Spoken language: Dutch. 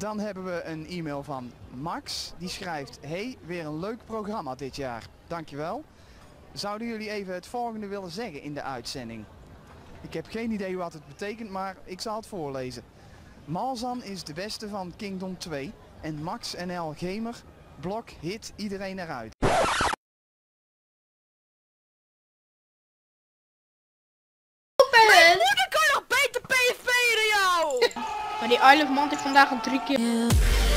Dan hebben we een e-mail van Max. Die schrijft: hey, weer een leuk programma dit jaar. Dankjewel. Zouden jullie even het volgende willen zeggen in de uitzending? Ik heb geen idee wat het betekent, maar ik zal het voorlezen. Malzan is de beste van Kingdom 2 en Max NL Gamer, blok, hit, iedereen eruit. Mijn moeder kan nog beter PvP dan jou! Maar die Isle of Man heeft vandaag al 3 keer...